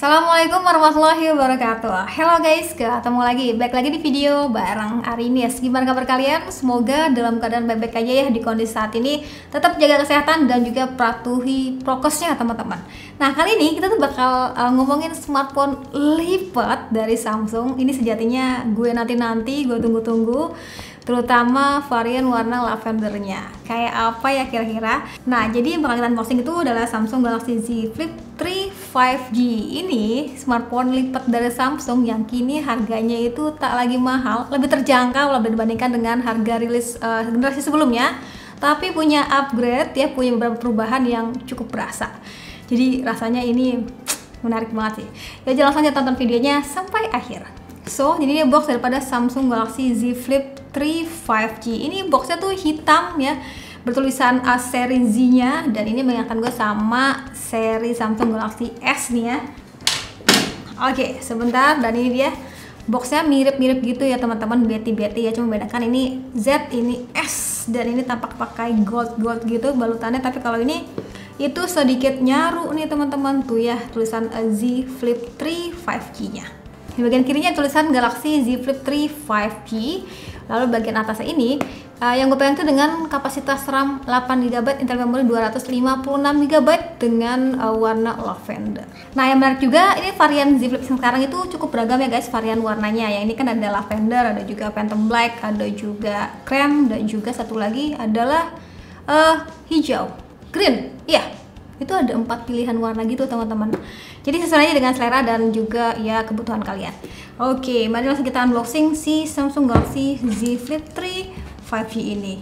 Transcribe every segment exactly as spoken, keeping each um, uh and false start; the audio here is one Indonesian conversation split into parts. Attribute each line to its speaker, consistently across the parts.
Speaker 1: Assalamualaikum warahmatullahi wabarakatuh. Hello guys, ketemu lagi, balik lagi di video bareng Arinies. Gimana kabar kalian? Semoga dalam keadaan baik-baik aja ya di kondisi saat ini. Tetap jaga kesehatan dan juga patuhi prokesnya teman-teman. Nah kali ini kita tuh bakal uh, ngomongin smartphone lipat dari Samsung. Ini sejatinya gue nanti-nanti, gue tunggu-tunggu, terutama varian warna lavendernya. Kayak apa ya kira-kira? Nah jadi yang bakal kita unboxing itu adalah Samsung Galaxy Z Flip tiga lima G. Ini smartphone lipat dari Samsung yang kini harganya itu tak lagi mahal, lebih terjangkau lebih dibandingkan dengan harga rilis uh, generasi sebelumnya, tapi punya upgrade ya, punya beberapa perubahan yang cukup berasa. Jadi rasanya ini menarik banget sih. Ya langsung aja tonton videonya sampai akhir. So, jadi ini box daripada Samsung Galaxy Z Flip tiga lima G. Ini boxnya tuh hitam ya, bertulisan A seri Z-nya, dan ini mengingatkan gue sama seri Samsung Galaxy S nih ya. Oke, sebentar, dan ini dia boxnya mirip-mirip gitu ya teman-teman, beti-beti ya, cuma bedakan ini Z, ini S, dan ini tampak pakai gold-gold gitu balutannya, tapi kalau ini itu sedikit nyaru nih teman-teman, tuh ya tulisan Z Flip tiga lima G-nya. Di bagian kirinya tulisan Galaxy Z Flip tiga lima G. Lalu bagian atasnya ini uh, yang gue pengen tuh dengan kapasitas RAM delapan giga byte, internal memory dua ratus lima puluh enam giga byte dengan uh, warna lavender. Nah yang menarik juga ini varian Z Flip sekarang itu cukup beragam ya guys varian warnanya. Yang ini kan ada lavender, ada juga phantom black, ada juga krem, dan juga satu lagi adalah uh, hijau, green. Iya, itu ada empat pilihan warna gitu teman-teman. Jadi sesuai aja dengan selera dan juga ya kebutuhan kalian. Oke, mari langsung kita unboxing si Samsung Galaxy Z Flip tiga lima G ini.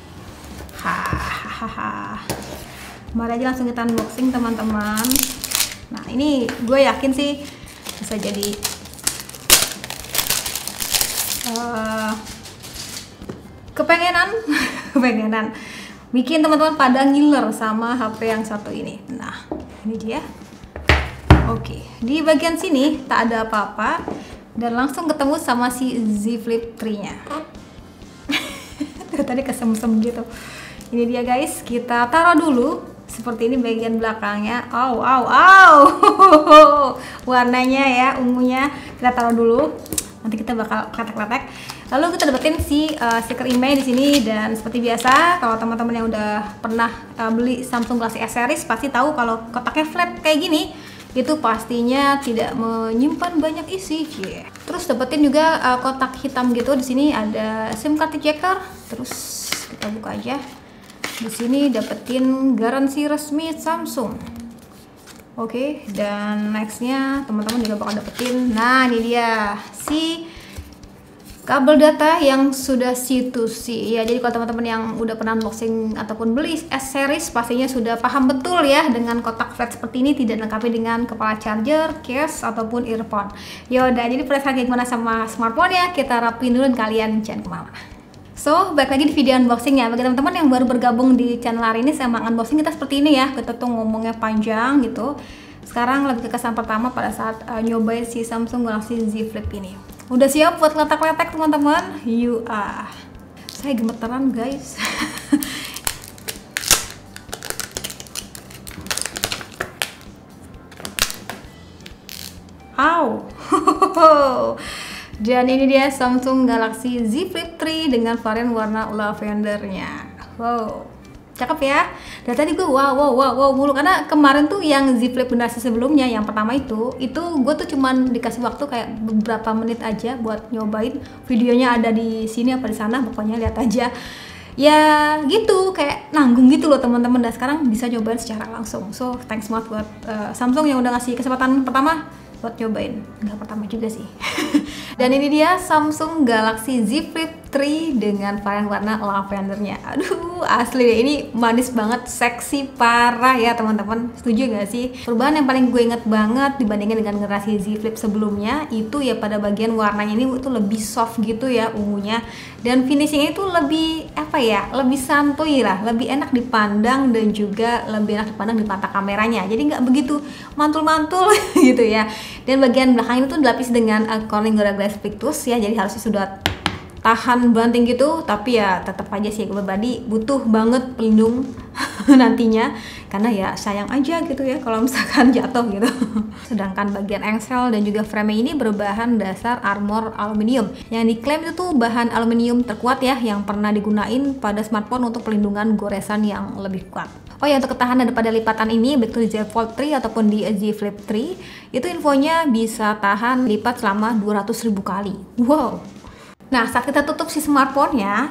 Speaker 1: Hahaha. Mari aja langsung kita unboxing teman-teman. Nah ini gue yakin sih bisa jadi uh, kepengenan, kepengenan bikin teman-teman pada ngiler sama H P yang satu ini. Nah ini dia. Oke, di bagian sini tak ada apa-apa dan langsung ketemu sama si Z Flip tiga nya. Tadi kesemsem gitu. Ini dia guys, kita taruh dulu seperti ini bagian belakangnya. Au au au. Warnanya ya, ungunya kita taruh dulu. Nanti kita bakal kletek-kletek. Lalu kita dapetin si uh, stiker email di sini, dan seperti biasa kalau teman-teman yang udah pernah uh, beli Samsung Galaxy S series pasti tahu kalau kotaknya flat kayak gini itu pastinya tidak menyimpan banyak isi. Yeah. Terus dapetin juga uh, kotak hitam gitu. Di sini ada SIM card ejector. Terus kita buka aja. Di sini dapetin garansi resmi Samsung. Oke, okay, dan nextnya teman-teman juga bakal dapetin. Nah ini dia si kabel data yang sudah C to C ya. Jadi kalau teman-teman yang udah pernah unboxing ataupun beli S series pastinya sudah paham betul ya dengan kotak flat seperti ini, tidak dilengkapi dengan kepala charger, case ataupun earphone. Yaudah, jadi penasaran kayak gimana sama smartphone ya, kita rapin dulu kalian jangan kemana. So, balik lagi di video unboxing ya. Bagi teman-teman yang baru bergabung di channel hari ini, saya mau unboxing kita seperti ini ya. Kita tuh ngomongnya panjang gitu. Sekarang lebih ke kesan pertama pada saat uh, nyobain si Samsung Galaxy Z Flip ini. Udah siap buat letak-letak teman-teman? You are. Saya gemeteran guys. Au. Dan ini dia Samsung Galaxy Z Flip tiga dengan varian warna lavendernya. Wow, cakep ya. Dan tadi gue wow wow wow wow mulu karena kemarin tuh yang Z Flip generasi sebelumnya yang pertama itu itu gue tuh cuman dikasih waktu kayak beberapa menit aja buat nyobain. Videonya ada di sini apa di sana, pokoknya lihat aja. Ya gitu, kayak nanggung gitu loh teman-teman, dan sekarang bisa nyobain secara langsung. So thanks banget buat uh, Samsung yang udah ngasih kesempatan pertama buat nyobain. Nggak pertama juga sih. Dan ini dia Samsung Galaxy Z Flip tiga dengan varian warna lavendernya. Aduh asli deh, ini manis banget, seksi parah ya teman-teman. Setuju gak sih? Perubahan yang paling gue inget banget dibandingkan dengan generasi Z Flip sebelumnya itu ya pada bagian warnanya ini itu lebih soft gitu ya ungunya, dan finishingnya itu lebih apa ya, lebih santuy lah, lebih enak dipandang dan juga lebih enak dipandang di mata kameranya. Jadi nggak begitu mantul-mantul gitu ya. Dan bagian belakang ini tuh dilapis dengan uh, Corning Gorilla Glass Victus ya, jadi harusnya sudah tahan banting gitu, tapi ya tetap aja sih gue pribadi butuh banget pelindung nantinya, karena ya sayang aja gitu ya kalau misalkan jatuh gitu. Sedangkan bagian engsel dan juga frame ini berbahan dasar armor aluminium yang diklaim itu tuh bahan aluminium terkuat ya yang pernah digunain pada smartphone untuk pelindungan goresan yang lebih kuat. Oh ya, untuk ketahanan pada lipatan ini baik itu di Z Fold tiga ataupun di Z Flip tiga itu infonya bisa tahan lipat selama dua ratus ribu kali. Wow. Nah, saat kita tutup si smartphone-nya,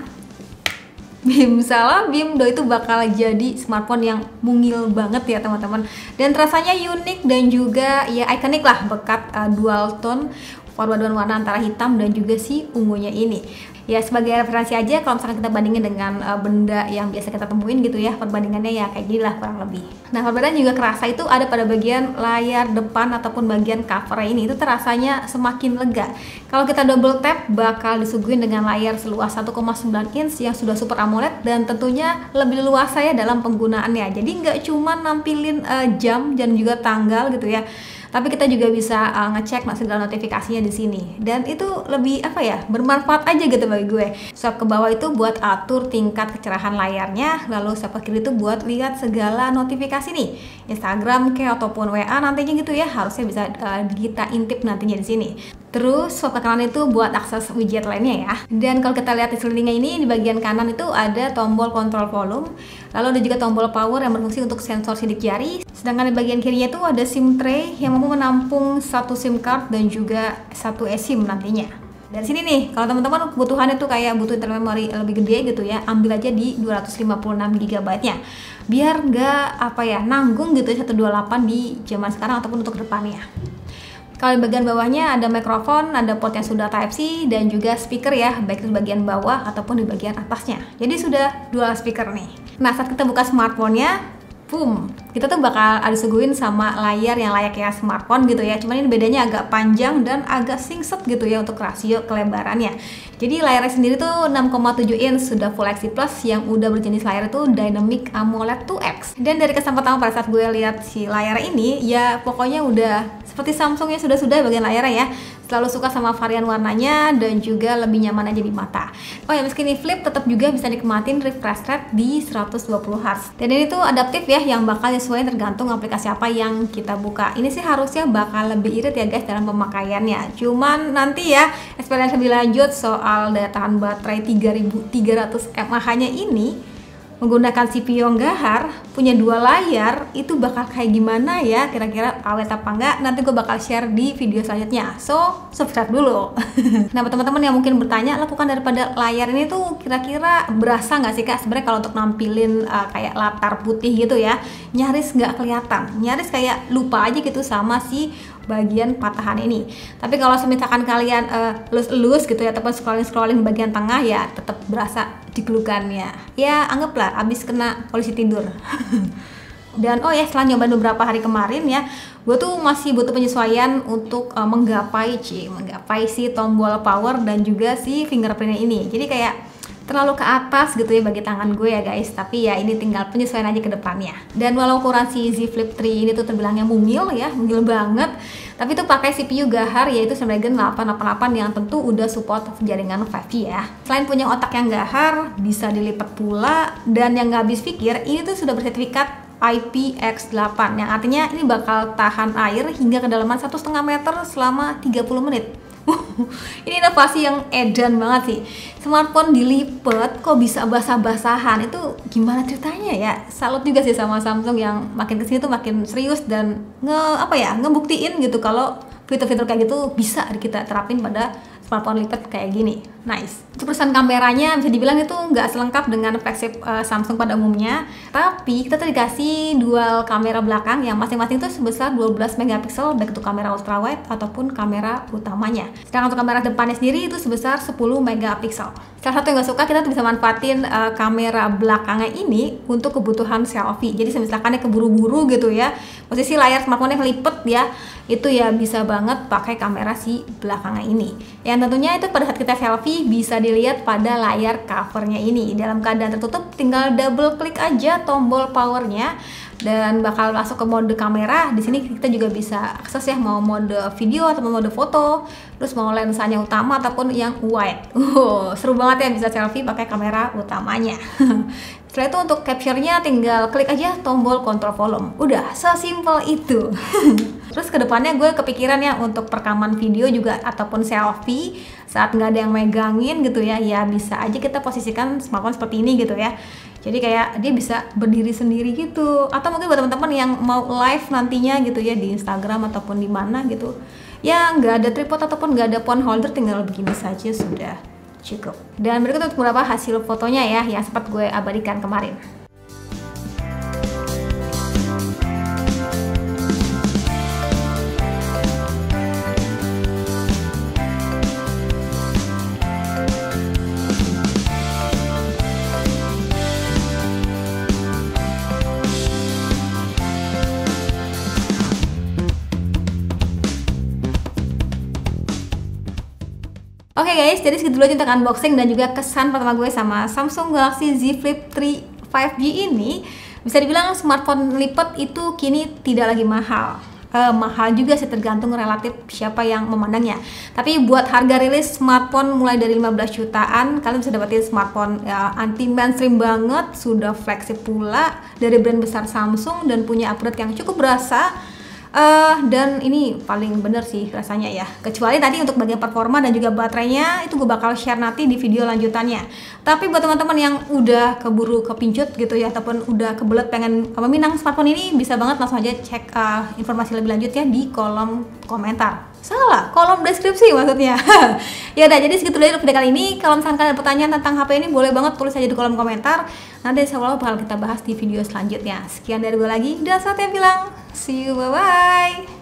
Speaker 1: bim salah bim do itu bakal jadi smartphone yang mungil banget ya teman-teman, dan rasanya unik dan juga ya ikonik lah berkat uh, dual tone perpaduan warna antara hitam dan juga si ungunya ini. Ya sebagai referensi aja kalau misalkan kita bandingin dengan uh, benda yang biasa kita temuin gitu ya, perbandingannya ya kayak gini lah kurang lebih. Nah, perbedaan juga kerasa itu ada pada bagian layar depan ataupun bagian cover ini, itu terasanya semakin lega. Kalau kita double tap bakal disuguhin dengan layar seluas satu koma sembilan inch yang sudah Super AMOLED dan tentunya lebih luas ya dalam penggunaannya. Jadi nggak cuma nampilin uh, jam dan juga tanggal gitu ya, tapi kita juga bisa uh, ngecek segala notifikasinya di sini, dan itu lebih apa ya, bermanfaat aja gitu bagi gue. Swipe ke bawah itu buat atur tingkat kecerahan layarnya, lalu swipe ke kiri itu buat lihat segala notifikasi nih, Instagram kayak ataupun W A nantinya gitu ya, harusnya bisa uh, kita intip nantinya di sini. Terus swipe ke kanan itu buat akses widget lainnya ya. Dan kalau kita lihat di sekelilingnya ini, di bagian kanan itu ada tombol kontrol volume, lalu ada juga tombol power yang berfungsi untuk sensor sidik jari. Sedangkan di bagian kirinya itu ada SIM tray yang mampu menampung satu SIM card dan juga satu eSIM nantinya. Dan sini nih, kalau teman-teman kebutuhannya tuh kayak butuh internal memori lebih gede gitu ya, ambil aja di dua ratus lima puluh enam giga byte nya. Biar nggak apa ya, nanggung gitu ya seratus dua puluh delapan di zaman sekarang ataupun untuk depannya. Kalau di bagian bawahnya ada mikrofon, ada port yang sudah Type C dan juga speaker ya, baik di bagian bawah ataupun di bagian atasnya. Jadi sudah dual speaker nih. Nah, saat kita buka smartphone-nya, boom, kita tuh bakal ada disuguhin sama layar yang layaknya smartphone gitu ya. Cuman ini bedanya agak panjang dan agak singset gitu ya untuk rasio kelebarannya. Jadi layarnya sendiri tuh enam koma tujuh inch, sudah Full H D plus yang udah berjenis layar itu Dynamic AMOLED dua X. Dan dari kesan pertama pada saat gue lihat si layar ini, ya pokoknya udah seperti Samsung ya, sudah-sudah bagian layarnya ya. Selalu suka sama varian warnanya dan juga lebih nyaman aja di mata. Oh ya, meski ini flip tetap juga bisa nikmatin refresh rate di seratus dua puluh hertz. Dan ini tuh adaptif ya, yang bakal nyesuaiin tergantung aplikasi apa yang kita buka. Ini sih harusnya bakal lebih irit ya guys dalam pemakaiannya. Cuman nanti ya experience lebih lanjut soal daya tahan baterai tiga ribu tiga ratus mAh-nya ini menggunakan C P U yang gahar, punya dua layar, itu bakal kayak gimana ya, kira-kira awet apa enggak, nanti gue bakal share di video selanjutnya, so subscribe dulu. Nah, buat teman-teman yang mungkin bertanya, lakukan daripada layar ini tuh kira-kira berasa nggak sih kak, sebenarnya kalau untuk nampilin uh, kayak latar putih gitu ya, nyaris nggak kelihatan, nyaris kayak lupa aja gitu sama si bagian patahan ini. Tapi kalau misalkan kalian elus-elus uh, gitu ya, ataupun scrolling-scrolling bagian tengah, ya tetap berasa dikelukannya. Ya anggaplah abis kena polisi tidur. Dan oh ya, setelah nyoba beberapa hari kemarin ya, gue tuh masih butuh penyesuaian untuk uh, menggapai cie, menggapai si tombol power dan juga si fingerprint ini. Jadi kayak terlalu ke atas gitu ya bagi tangan gue ya guys, tapi ya ini tinggal penyesuaian aja ke depannya. Dan walau ukuran si Z Flip tiga ini tuh terbilangnya mungil ya, mungil banget, tapi tuh pakai C P U gahar yaitu Snapdragon delapan delapan delapan yang tentu udah support jaringan lima G ya. Selain punya otak yang gahar, bisa dilipat pula, dan yang gak habis pikir, ini tuh sudah bersertifikat I P X delapan yang artinya ini bakal tahan air hingga kedalaman satu setengah meter selama tiga puluh menit. Ini inovasi yang edan banget sih. Smartphone dilipet kok bisa basah-basahan, itu gimana ceritanya ya? Salut juga sih sama Samsung yang makin kesini tuh makin serius dan nge apa ya ngebuktiin gitu kalau fitur-fitur kayak gitu bisa kita terapin pada smartphone lipat kayak gini. Nice. Untuk urusan kameranya bisa dibilang itu nggak selengkap dengan flagship uh, Samsung pada umumnya, tapi kita tuh dikasih dual kamera belakang yang masing-masing itu sebesar dua belas megapiksel baik itu kamera ultrawide ataupun kamera utamanya. Sedangkan untuk kamera depannya sendiri itu sebesar sepuluh megapiksel. Salah satu yang nggak suka, kita tuh bisa manfaatin uh, kamera belakangnya ini untuk kebutuhan selfie. Jadi misalkan keburu-buru gitu ya, posisi layar smartphone yang lipet ya, itu ya bisa banget pakai kamera si belakangnya ini. Yang tentunya itu pada saat kita selfie bisa dilihat pada layar covernya ini. Dalam keadaan tertutup tinggal double klik aja tombol powernya dan bakal masuk ke mode kamera. Di sini kita juga bisa akses ya, mau mode video atau mode foto, terus mau lensanya utama ataupun yang wide. Uh, seru banget ya bisa selfie pakai kamera utamanya. Setelah itu untuk capture-nya tinggal klik aja tombol control volume. Udah, sesimpel itu. Terus kedepannya gue kepikiran ya untuk perekaman video juga ataupun selfie saat nggak ada yang megangin gitu ya. Ya bisa aja kita posisikan smartphone seperti ini gitu ya. Jadi kayak dia bisa berdiri sendiri gitu. Atau mungkin buat teman-teman yang mau live nantinya gitu ya di Instagram ataupun di mana gitu. Ya nggak ada tripod ataupun nggak ada phone holder, tinggal begini saja sudah cukup. Dan berikut untuk beberapa hasil fotonya ya yang sempat gue abadikan kemarin. Oke okay guys, jadi segitu dulu aja untuk unboxing dan juga kesan pertama gue sama Samsung Galaxy Z Flip tiga lima G ini. Bisa dibilang smartphone lipat itu kini tidak lagi mahal. Uh, mahal juga sih, tergantung relatif siapa yang memandangnya. Tapi buat harga rilis smartphone mulai dari lima belas jutaan, kalian bisa dapetin smartphone ya, anti mainstream banget, sudah flagship pula dari brand besar Samsung dan punya upgrade yang cukup berasa. Uh, dan ini paling bener sih rasanya ya, kecuali tadi untuk bagian performa dan juga baterainya itu gue bakal share nanti di video lanjutannya. Tapi buat teman-teman yang udah keburu kepincut gitu ya ataupun udah kebelet pengen meminang smartphone ini, bisa banget langsung aja cek uh, informasi lebih lanjut ya di kolom komentar. Salah, kolom deskripsi maksudnya. Ya udah, jadi segitu dulu video kali ini. Kalau misalkan ada pertanyaan tentang H P ini, boleh banget tulis aja di kolom komentar. Nanti insya Allah bakal kita bahas di video selanjutnya. Sekian dari gue lagi, dan saatnya bilang see you, bye bye.